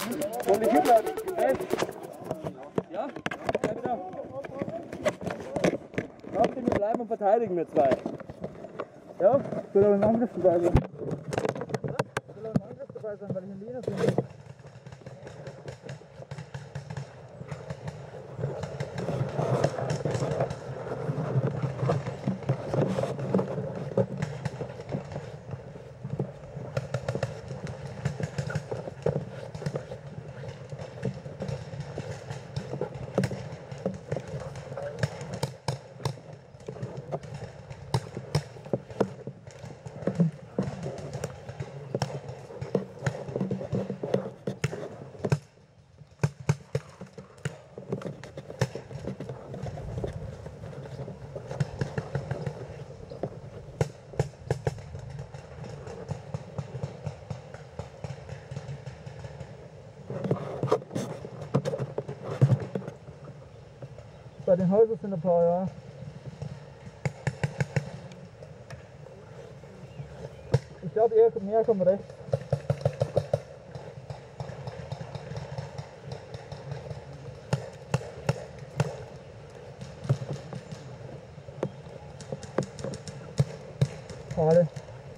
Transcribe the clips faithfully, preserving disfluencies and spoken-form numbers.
Soll ich hier bleiben? Ja? Bleib wieder. Glaubt ihr, wir bleiben und verteidigen wir zwei? Ja? Ich will aber im Angriff dabei sein. Ich will aber im Angriff dabei sein, weil ich in Lena bin. Bei den Häusern sind ein paar, ja. Ich glaube eher mehr kommt rechts. Schade.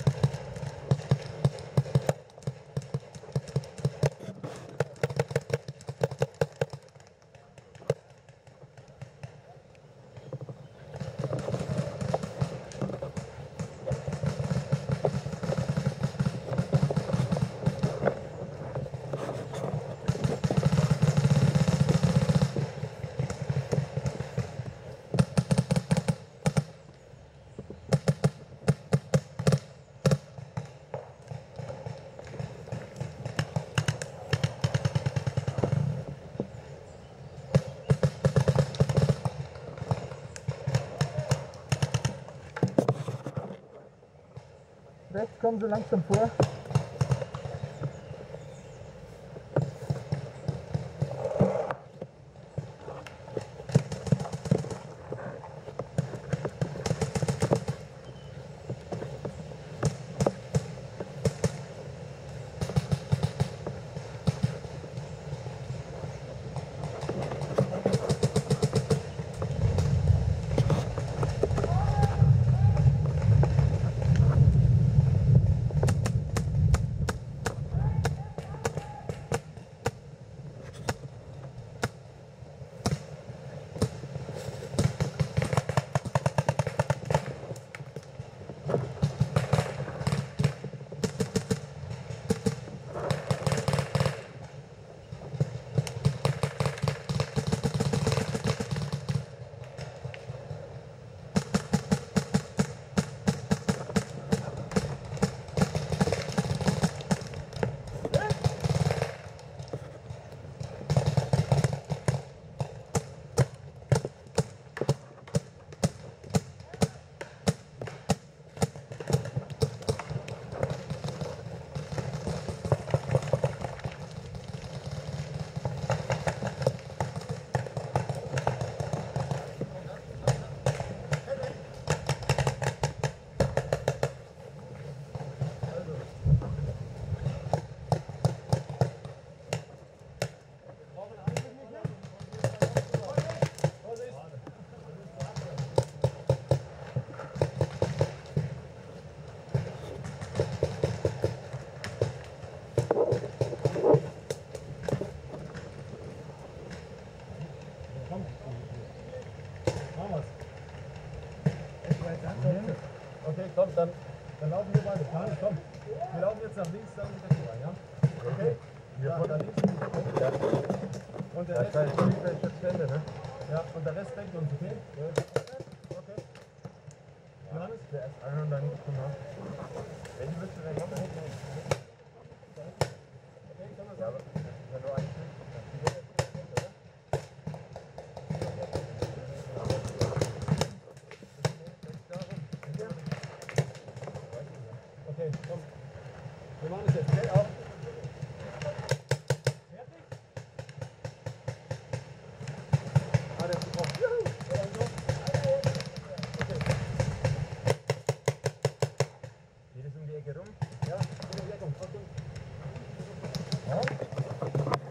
Rechts kommen sie langsam vor. Okay, komm, dann, dann laufen wir weiter. Komm, wir laufen jetzt nach links, dann mit der Kuh, ja? Okay? Ja, von da links. Ja. Und der Rest denkt, ne? Ja, und der Rest denkt uns, okay? Ja. Okay. Johannes? Der ist einer und dann genau. Welche willst du denn machen? Okay, komm mal. Ja, aber wenn du eigentlich willst, okay, komm. Wir machen es jetzt, okay? Auf. Fertig? Ah, der ist drauf. Juhu! Okay. Geht es um die Ecke rum? Ja, um die Ecke rum. Ja.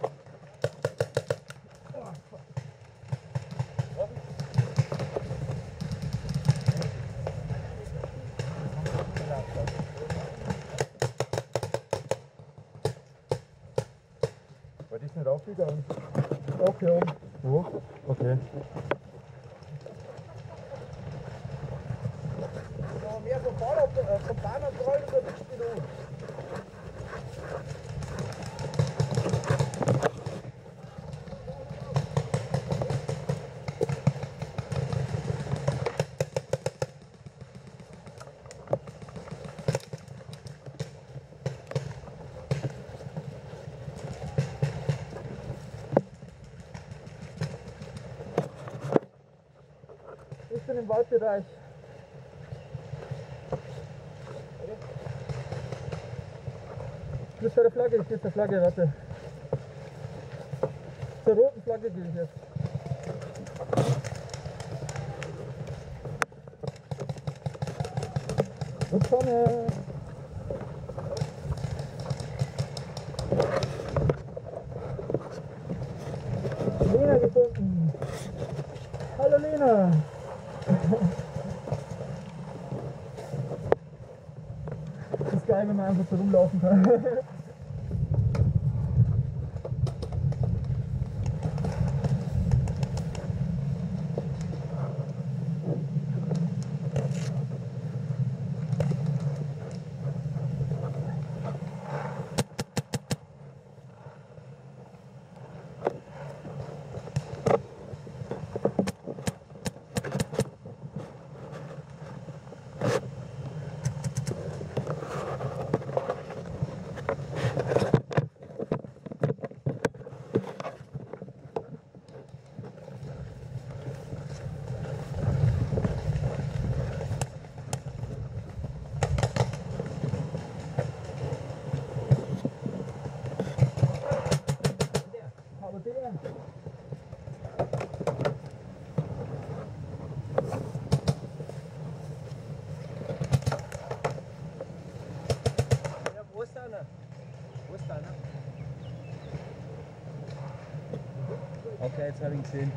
gegangen. Okay, oben. Wo? Okay. Aber mehr vom Fahrrad, äh, vom Bahnabtrag oder nicht wie du? Ich bin im Waldbereich. Ich bin bei der Flagge, ich gehe zur Flagge, warte. Zur roten Flagge gehe ich jetzt. Und Sonne! Lena gefunden! Hallo Lena! Das ist geil, wenn man einfach so rumlaufen kann. Okay, jetzt habe ich ihn gesehen.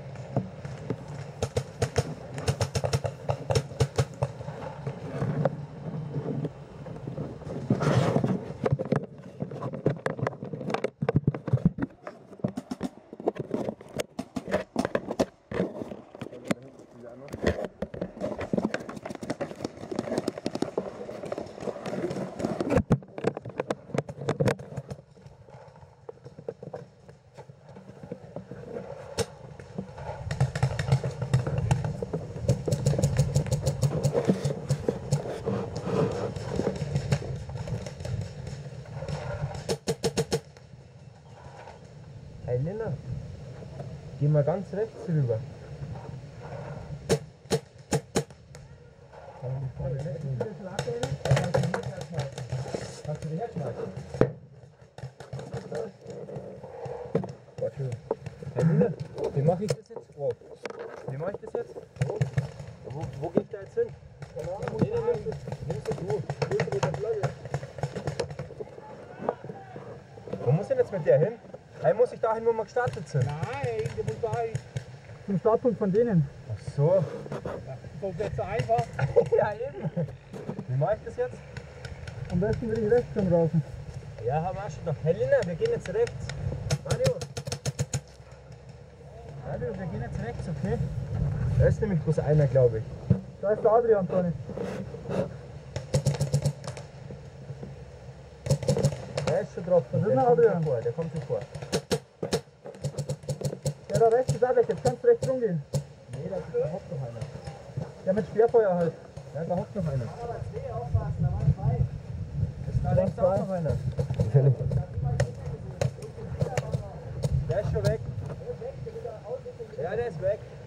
Gelb. Geh mal ganz rechts rüber. Kannst du die herschmeißen? Warte. Hey Nina, wie mache ich das jetzt? Oh. Wie mache ich das jetzt? Oh. Wo, wo gehe ich da jetzt hin? Nee, nee, nimmst du du. Mit der Flagge. Wo muss ich denn jetzt mit der hin? Hey, muss ich dahin, wo wir gestartet sind? Nein, der muss da zum Startpunkt von denen. Ach so. so jetzt so einfach. Ja, eben. Wie mache ich das jetzt? Am besten würde ich rechts schon raus. Ja, haben wir auch schon noch. Hey Lina, wir gehen jetzt rechts. Mario. Mario, wir gehen jetzt rechts, okay? Da ist nämlich bloß einer, glaube ich. Da ist der Adrian, Toni. Der ist schon drauf. Das ist der ein kommt Adrian. schon vor, der kommt schon vor. Der da rechts ist auch weg, jetzt kannst du rechts rumgehen. Nee, da, da hockt noch einer. Der mit Sperrfeuer halt. Ja, da hockt noch einer. Aber zwei aufpassen, da waren zwei. Ist da rechts auch noch einer. Gefällig. Der ist schon weg. Ja, der ist weg.